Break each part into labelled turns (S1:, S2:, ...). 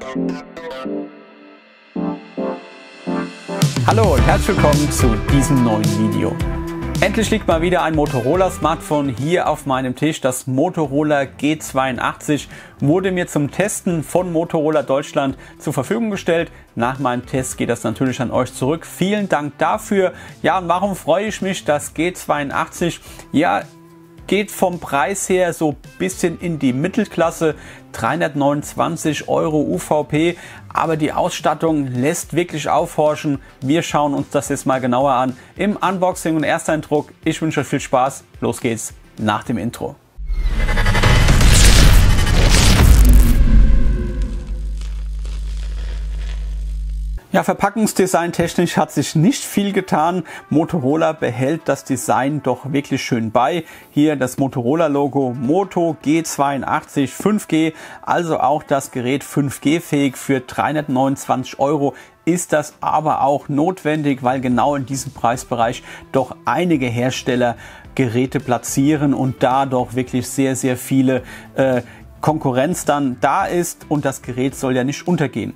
S1: Hallo und herzlich willkommen zu diesem neuen Video. Endlich liegt mal wieder ein Motorola Smartphone hier auf meinem Tisch. Das Motorola G82 wurde mir zum Testen von Motorola Deutschland zur Verfügung gestellt. Nach meinem Test geht das natürlich an euch zurück. Vielen Dank dafür. Ja, und warum freue ich mich? Das G82, ja, geht vom Preis her so ein bisschen in die Mittelklasse, 329 Euro UVP, aber die Ausstattung lässt wirklich aufhorchen. Wir schauen uns das jetzt mal genauer an im Unboxing und Ersteindruck. Ich wünsche euch viel Spaß. Los geht's nach dem Intro. Ja, verpackungsdesign technisch hat sich nicht viel getan. Motorola behält das Design doch wirklich schön bei. Hier das Motorola Logo Moto G82 5G, also auch das Gerät 5G fähig. Für 329 Euro ist das aber auch notwendig, weil genau in diesem Preisbereich doch einige Hersteller Geräte platzieren und da doch wirklich sehr, sehr viele Konkurrenz dann da ist und das Gerät soll ja nicht untergehen.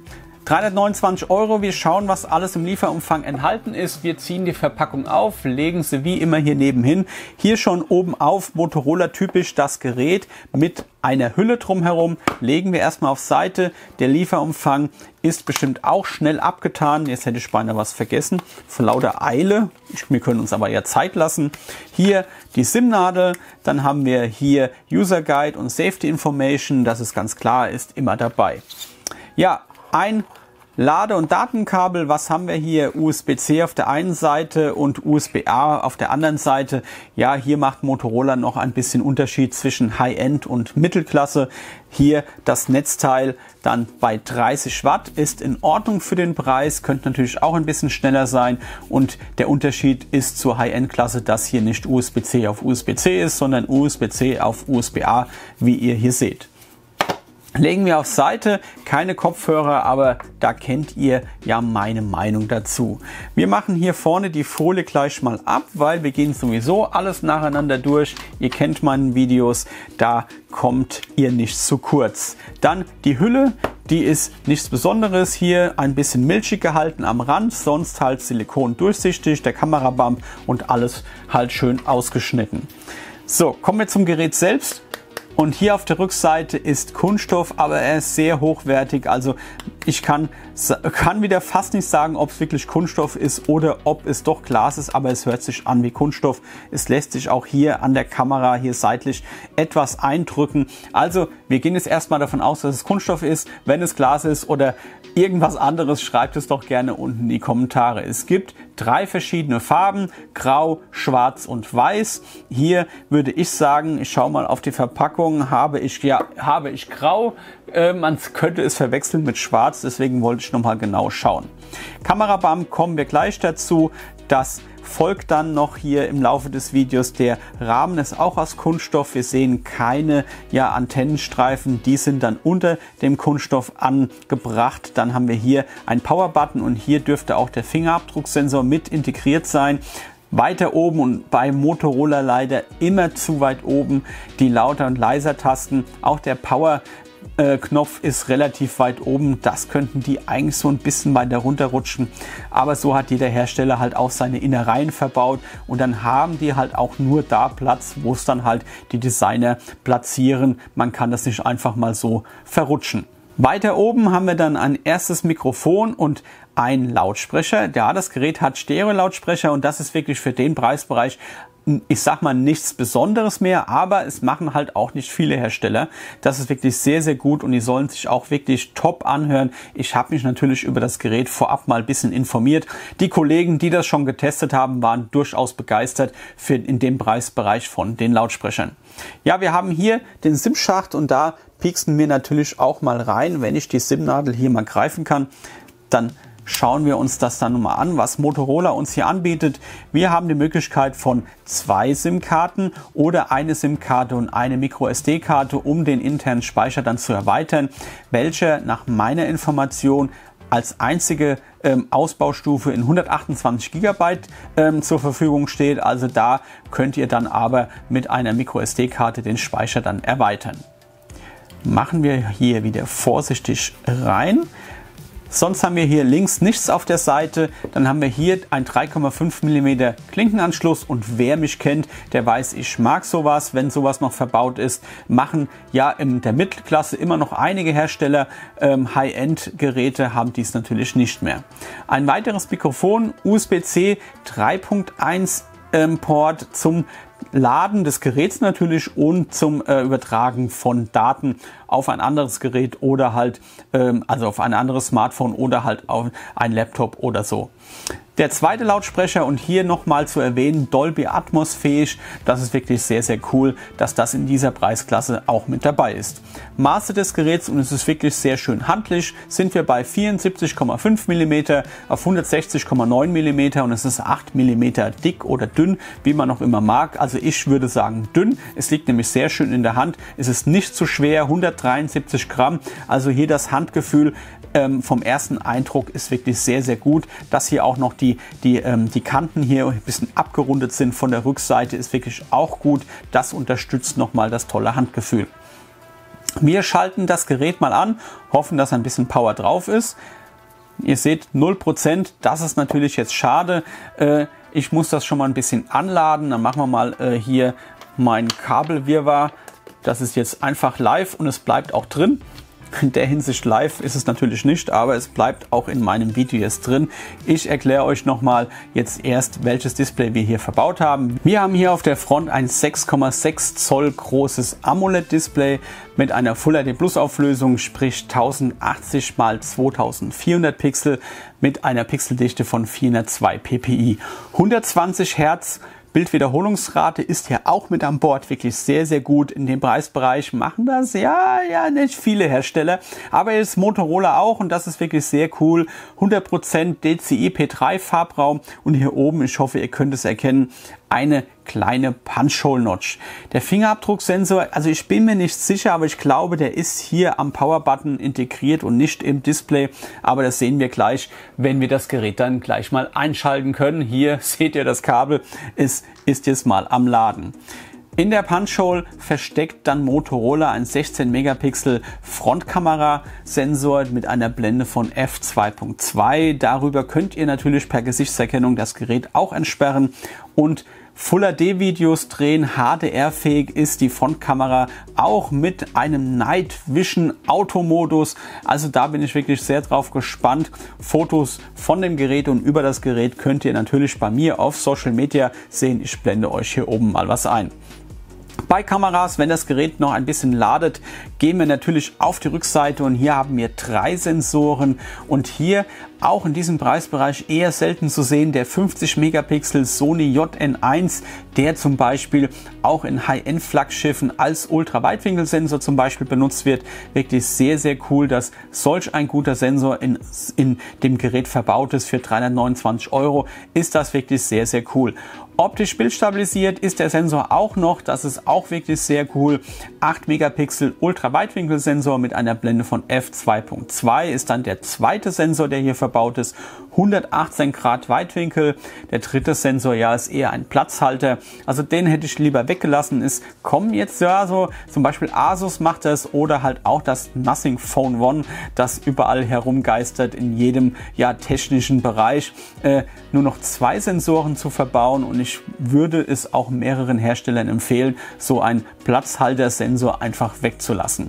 S1: 329 Euro, wir schauen, was alles im Lieferumfang enthalten ist. Wir ziehen die Verpackung auf, legen sie wie immer hier nebenhin. Hier schon oben auf, Motorola typisch, das Gerät mit einer Hülle drumherum. Legen wir erstmal auf Seite. Der Lieferumfang ist bestimmt auch schnell abgetan. Jetzt hätte ich beinahe was vergessen. Vor lauter Eile. Wir können uns aber ja Zeit lassen. Hier die SIM-Nadel. Dann haben wir hier User Guide und Safety Information. Das ist ganz klar, ist immer dabei. Ja, ein Lade- und Datenkabel. Was haben wir hier? USB-C auf der einen Seite und USB-A auf der anderen Seite. Ja, hier macht Motorola noch ein bisschen Unterschied zwischen High-End und Mittelklasse. Hier das Netzteil dann bei 30 Watt ist in Ordnung für den Preis. Könnte natürlich auch ein bisschen schneller sein. Und der Unterschied ist zur High-End-Klasse, dass hier nicht USB-C auf USB-C ist, sondern USB-C auf USB-A, wie ihr hier seht. Legen wir auf Seite, keine Kopfhörer, aber da kennt ihr ja meine Meinung dazu. Wir machen hier vorne die Folie gleich mal ab, weil wir gehen sowieso alles nacheinander durch. Ihr kennt meine Videos, da kommt ihr nicht zu kurz. Dann die Hülle, die ist nichts Besonderes, hier ein bisschen milchig gehalten am Rand, sonst halt Silikon durchsichtig, der Kamerabump und alles halt schön ausgeschnitten. So, kommen wir zum Gerät selbst. Und hier auf der Rückseite ist Kunststoff, aber er ist sehr hochwertig. Also ich kann wieder fast nicht sagen, ob es wirklich Kunststoff ist oder ob es doch Glas ist, aber es hört sich an wie Kunststoff. Es lässt sich auch hier an der Kamera hier seitlich etwas eindrücken. Also wir gehen jetzt erstmal davon aus, dass es Kunststoff ist. Wenn es Glas ist oder irgendwas anderes, schreibt es doch gerne unten in die Kommentare. Es gibt 3 verschiedene Farben, grau, schwarz und weiß. Hier würde ich sagen, ich schaue mal auf die Verpackung, habe ich grau. Man könnte es verwechseln mit schwarz, deswegen wollte ich noch mal genau schauen. Kamerabump kommen wir gleich dazu. Das folgt dann noch hier im Laufe des Videos. Der Rahmen ist auch aus Kunststoff. Wir sehen keine Antennenstreifen. Die sind dann unter dem Kunststoff angebracht. Dann haben wir hier einen Power-Button und hier dürfte auch der Fingerabdrucksensor mit integriert sein. Weiter oben und bei Motorola leider immer zu weit oben die Lauter- und Leiser-Tasten. Auch der Power-Knopf ist relativ weit oben. Das könnten die eigentlich so ein bisschen weiter runterrutschen. Aber so hat jeder Hersteller halt auch seine Innereien verbaut. Und dann haben die halt auch nur da Platz, wo es dann halt die Designer platzieren. Man kann das nicht einfach mal so verrutschen. Weiter oben haben wir dann ein erstes Mikrofon und ein Lautsprecher. Ja, das Gerät hat Stereo-Lautsprecher und das ist wirklich für den Preisbereich, ich sag mal, nichts Besonderes mehr, aber es machen halt auch nicht viele Hersteller. Das ist wirklich sehr, sehr gut und die sollen sich auch wirklich top anhören. Ich habe mich natürlich über das Gerät vorab mal ein bisschen informiert. Die Kollegen, die das schon getestet haben, waren durchaus begeistert in dem Preisbereich von den Lautsprechern. Ja, wir haben hier den SIM-Schacht und da pieksen wir natürlich auch mal rein. Wenn ich die SIM-Nadel hier mal greifen kann, dann schauen wir uns das dann nochmal an, was Motorola uns hier anbietet. Wir haben die Möglichkeit von 2 SIM-Karten oder eine SIM-Karte und eine MicroSD-Karte, um den internen Speicher dann zu erweitern, welcher nach meiner Information als einzige Ausbaustufe in 128 GB zur Verfügung steht. Also da könnt ihr dann aber mit einer MicroSD-Karte den Speicher dann erweitern. machen wir hier wieder vorsichtig rein. Sonst haben wir hier links nichts auf der Seite. Dann haben wir hier ein 3,5 mm Klinkenanschluss und wer mich kennt, der weiß, ich mag sowas, wenn sowas noch verbaut ist. Machen ja in der Mittelklasse immer noch einige Hersteller. High-End-Geräte haben dies natürlich nicht mehr. Ein weiteres Mikrofon, USB-C 3.1 Port zum Laden des Geräts natürlich und zum Übertragen von Daten auf ein anderes Gerät oder halt also auf ein anderes Smartphone oder halt auf ein Laptop oder so. Der zweite Lautsprecher und hier nochmal zu erwähnen, Dolby Atmos fähig. Das ist wirklich sehr, sehr cool, dass das in dieser Preisklasse auch mit dabei ist. Maße des Geräts, und es ist wirklich sehr schön handlich, sind wir bei 74,5 mm auf 160,9 mm und es ist 8 mm dick oder dünn, wie man auch immer mag. Also ich würde sagen dünn. Es liegt nämlich sehr schön in der Hand. Es ist nicht zu schwer, 173 Gramm. Also hier das Handgefühl vom ersten Eindruck ist wirklich sehr, sehr gut. Dass hier auch noch die Kanten hier ein bisschen abgerundet sind von der Rückseite, ist wirklich auch gut. Das unterstützt nochmal das tolle Handgefühl. Wir schalten das Gerät mal an, hoffen, dass ein bisschen Power drauf ist. Ihr seht 0%, das ist natürlich jetzt schade. Ich muss das schon mal ein bisschen anladen. Dann machen wir mal hier mein Kabelwirrwarr. Das ist jetzt einfach live und es bleibt auch drin. In der Hinsicht live ist es natürlich nicht, aber es bleibt auch in meinem Video jetzt drin. Ich erkläre euch nochmal jetzt erst, welches Display wir hier verbaut haben. Wir haben hier auf der Front ein 6,6 Zoll großes AMOLED-Display mit einer Full HD Plus Auflösung, sprich 1080 x 2400 Pixel mit einer Pixeldichte von 402 ppi. 120 Hertz. Bildwiederholungsrate ist ja auch mit an Bord, wirklich sehr, sehr gut. In dem Preisbereich machen das ja nicht viele Hersteller, aber jetzt Motorola auch und das ist wirklich sehr cool. 100% DCI-P3 Farbraum und hier oben, ich hoffe, ihr könnt es erkennen, eine kleine Punch-Hole-Notch. Der Fingerabdrucksensor, also ich bin mir nicht sicher, aber ich glaube, der ist hier am Power-Button integriert und nicht im Display. Aber das sehen wir gleich, wenn wir das Gerät dann gleich mal einschalten können. Hier seht ihr das Kabel, es ist jetzt mal am Laden. In der Punch-Hole versteckt dann Motorola ein 16 Megapixel Frontkamera-Sensor mit einer Blende von f2.2. Darüber könnt ihr natürlich per Gesichtserkennung das Gerät auch entsperren und Full-HD-Videos drehen. HDR-fähig ist die Frontkamera auch mit einem Night Vision Auto-Modus. Also da bin ich wirklich sehr drauf gespannt. Fotos von dem Gerät und über das Gerät könnt ihr natürlich bei mir auf Social Media sehen. Ich blende euch hier oben mal was ein. Bei Kameras, wenn das Gerät noch ein bisschen ladet, gehen wir natürlich auf die Rückseite und hier haben wir 3 Sensoren und hier auch in diesem Preisbereich eher selten zu sehen der 50 Megapixel Sony JN1, der zum Beispiel auch in High-End-Flaggschiffen als Ultraweitwinkelsensor zum Beispiel benutzt wird. Wirklich sehr, sehr cool, dass solch ein guter Sensor in dem Gerät verbaut ist. Für 329 € ist das wirklich sehr, sehr cool. Optisch bildstabilisiert ist der Sensor auch noch, das ist auch wirklich sehr cool. 8 Megapixel Ultraweitwinkelsensor mit einer Blende von f2.2 ist dann der zweite Sensor, der hier verbaut ist. 118 Grad Weitwinkel. Der dritte Sensor ja ist eher ein Platzhalter. Also den hätte ich lieber weggelassen. Es kommen jetzt ja so, zum Beispiel Asus macht das oder halt auch das Nothing Phone One, das überall herumgeistert in jedem technischen Bereich. Nur noch 2 Sensoren zu verbauen und ich würde es auch mehreren Herstellern empfehlen, so ein Platzhalter-Sensor einfach wegzulassen.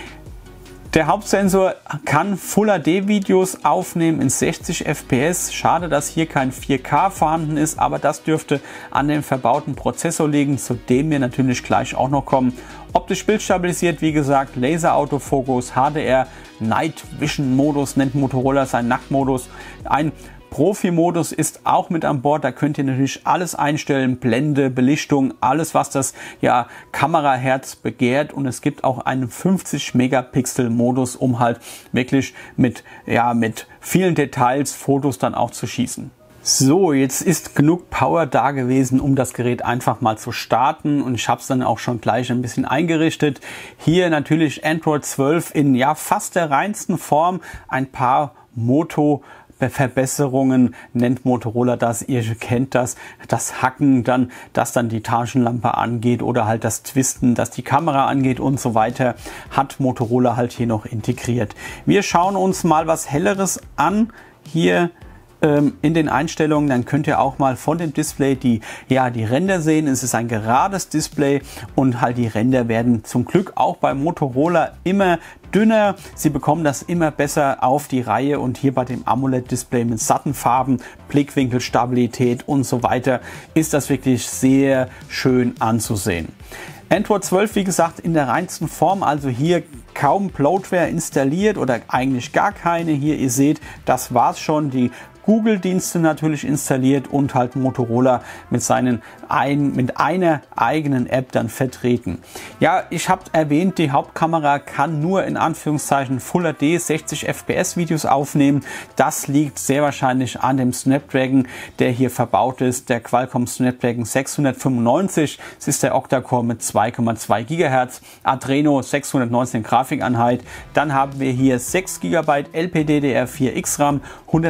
S1: Der Hauptsensor kann Full HD Videos aufnehmen in 60 FPS. Schade, dass hier kein 4K vorhanden ist, aber das dürfte an dem verbauten Prozessor liegen, zu dem wir natürlich gleich auch noch kommen. Optisch bildstabilisiert, wie gesagt, Laser-Autofokus, HDR, Night Vision Modus nennt Motorola seinen Nachtmodus. Ein Profi-Modus ist auch mit an Bord, da könnt ihr natürlich alles einstellen, Blende, Belichtung, alles was das Kameraherz begehrt und es gibt auch einen 50 Megapixel Modus, um halt wirklich mit vielen Details Fotos dann auch zu schießen. So, jetzt ist genug Power da gewesen, um das Gerät einfach mal zu starten und ich habe es dann auch schon gleich ein bisschen eingerichtet. Hier natürlich Android 12 in fast der reinsten Form, ein paar Moto Verbesserungen, nennt Motorola das. Ihr kennt das Hacken dann, dass dann die Taschenlampe angeht oder halt das Twisten, dass die Kamera angeht und so weiter, hat Motorola halt hier noch integriert. Wir schauen uns mal was Helleres an. Hier in den Einstellungen, dann könnt ihr auch mal von dem Display die Ränder sehen. Es ist ein gerades Display und halt die Ränder werden zum Glück auch bei Motorola immer dünner. Sie bekommen das immer besser auf die Reihe und hier bei dem AMOLED-Display mit satten Farben, Blickwinkelstabilität und so weiter ist das wirklich sehr schön anzusehen. Android 12, wie gesagt, in der reinsten Form, also hier kaum Bloatware installiert oder eigentlich gar keine. Hier, ihr seht, das war's schon. Die Google-Dienste natürlich installiert und halt Motorola mit einer eigenen App dann vertreten. Ja, ich habe erwähnt, die Hauptkamera kann nur in Anführungszeichen Full HD 60 FPS Videos aufnehmen. Das liegt sehr wahrscheinlich an dem Snapdragon, der hier verbaut ist, der Qualcomm Snapdragon 695. Es ist der Octa-Core mit 2,2 GHz, Adreno 619 Grafikeinheit. Dann haben wir hier 6 GB LPDDR4 XRAM,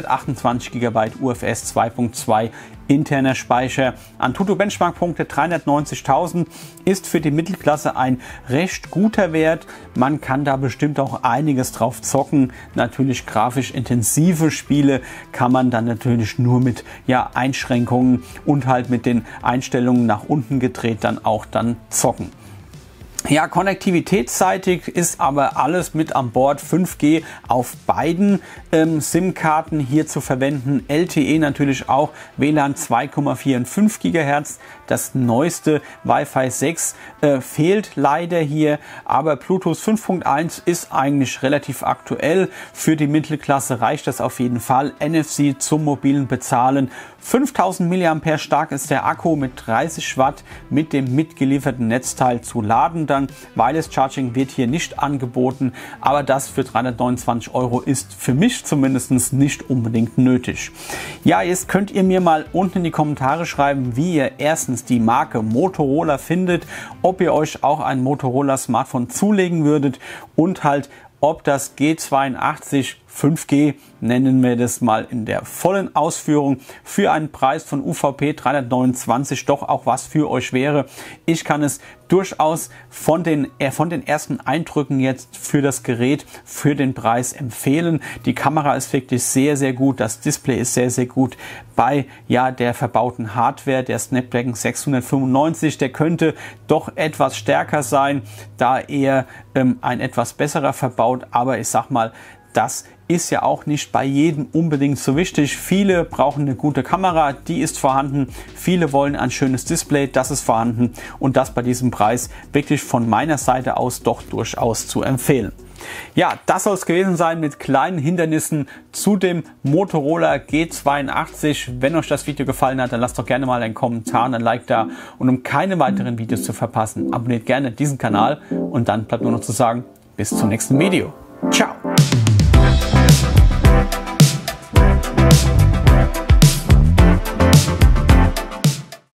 S1: 128 GB UFS 2.2 interner Speicher. Antutu Benchmark-Punkte 390.000 ist für die Mittelklasse ein recht guter Wert. Man kann da bestimmt auch einiges drauf zocken. Natürlich grafisch intensive Spiele kann man dann natürlich nur mit Einschränkungen und halt mit den Einstellungen nach unten gedreht dann auch zocken. Ja, konnektivitätsseitig ist aber alles mit an Bord. 5G auf beiden SIM-Karten hier zu verwenden. LTE natürlich auch, WLAN 2,4 und 5 GHz. Das neueste Wi-Fi 6 fehlt leider hier, aber Bluetooth 5.1 ist eigentlich relativ aktuell. Für die Mittelklasse reicht das auf jeden Fall. NFC zum mobilen Bezahlen. 5000 mAh stark ist der Akku mit 30 Watt mit dem mitgelieferten Netzteil zu laden. Dann Wireless Charging wird hier nicht angeboten, aber das für 329 € ist für mich zumindest nicht unbedingt nötig. Ja, jetzt könnt ihr mir mal unten in die Kommentare schreiben, wie ihr erstens die Marke Motorola findet, ob ihr euch auch ein Motorola Smartphone zulegen würdet und halt ob das G82 5G, nennen wir das mal in der vollen Ausführung, für einen Preis von UVP 329 doch auch was für euch wäre. Ich kann es durchaus von den ersten Eindrücken jetzt für das Gerät, für den Preis empfehlen. Die Kamera ist wirklich sehr, sehr gut. Das Display ist sehr, sehr gut. Bei der verbauten Hardware, der Snapdragon 695, der könnte doch etwas stärker sein, da er ein etwas besserer verbaut. Aber ich sag mal, das ist ja auch nicht bei jedem unbedingt so wichtig. Viele brauchen eine gute Kamera, die ist vorhanden. Viele wollen ein schönes Display, das ist vorhanden. Und das bei diesem Preis wirklich von meiner Seite aus doch durchaus zu empfehlen. Ja, das soll es gewesen sein mit kleinen Hindernissen zu dem Motorola G82. Wenn euch das Video gefallen hat, dann lasst doch gerne mal einen Kommentar und ein Like da. Und um keine weiteren Videos zu verpassen, abonniert gerne diesen Kanal. Und dann bleibt nur noch zu sagen, bis zum nächsten Video. Ciao!